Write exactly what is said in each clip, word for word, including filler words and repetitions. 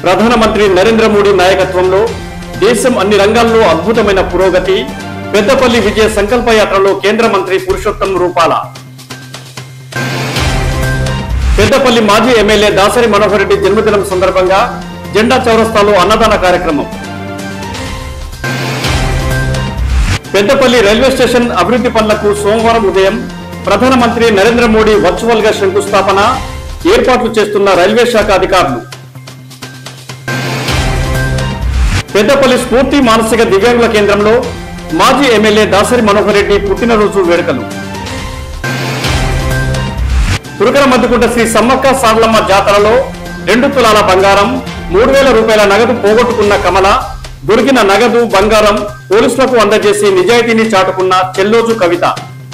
ప్రధానమంత్రి నరేంద్ర మోడీ నాయకత్వంలో దేశం అన్ని రంగాల్లో అద్భుతమైన పురోగతి. పెద్దపల్లి విజయ సంకల్ప యాత్రలో కేంద్ర మంత్రి పురుషోత్తం రూపాల. పెద్దపల్లి మాజీ ఎమ్మెల్యే దాసరి మనోహర్ రెడ్డి జన్మదినం సందర్భంగా జెండా చౌరస్తాలో అన్నదాన కార్యక్రమం. పెద్దపల్లి రైల్వే స్టేషన్ అభివృద్ధి పనులకు సోమవారం ఉదయం ప్రధానమంత్రి నరేంద్ర మోడీ వర్చువల్ గా శంకుస్థాపన, ఏర్పాట్లు చేస్తున్న రైల్వే శాఖ అధికారులు. పెద్దపల్లి స్ఫూర్తి మానసిక దివ్యాంగుల కేంద్రంలో మాజీ ఎమ్మెల్యే దాసరి మనోహర్ రెడ్డి పుట్టినరోజు వేడుకలు. తురకర మద్దుకుంట శ్రీ సమ్మక్క సారలమ్మ జాతరలో రెండు తులాల బంగారం, మూడు వేల రూపాయల నగదు పోగొట్టుకున్న కమల దొరికిన నగదు బంగారం పోలీసులకు అందజేసి నిజాయితీని చాటుకున్న చెల్లోజు కవిత.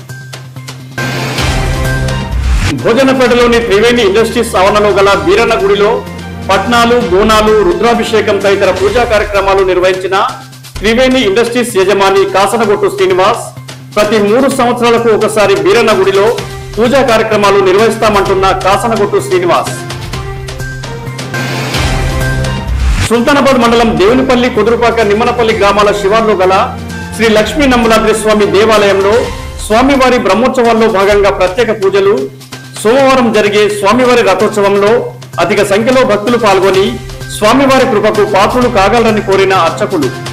భోజనపేటలోని త్రివేణి ఇండస్ట్రీస్ ఆవరణలో గల బీరన్న గుడిలో పట్నాలు, బోనాలు, రుద్రాభిషేకం తదితర పూజా కార్యక్రమాలు నిర్వహించిన త్రివేణి ఇండస్ట్రీస్ యజమాని కాసనగొట్టు శ్రీనివాస్ ప్రతి మూడు సంవత్సరాలకు ఒకసారి బీరన్న గుడిలో పూజా కార్యక్రమాలు నిర్వహిస్తామంటున్న కాసనగొట్టు శ్రీనివాస్. సుల్తానాబాద్ మండలం దేవునిపల్లి, కుదురుపాక, నిమ్మనపల్లి గ్రామాల శివార్లో గల శ్రీ లక్ష్మీ నమ్మలాద్రి స్వామి దేవాలయంలో స్వామివారి బ్రహ్మోత్సవాల్లో భాగంగా ప్రత్యేక పూజలు. సోమవారం జరిగే స్వామివారి రథోత్సవంలో అధిక సంఖ్యలో భక్తులు పాల్గొని స్వామివారి కృపకు పాత్రులు కాగలరని కోరిన అర్చకులు.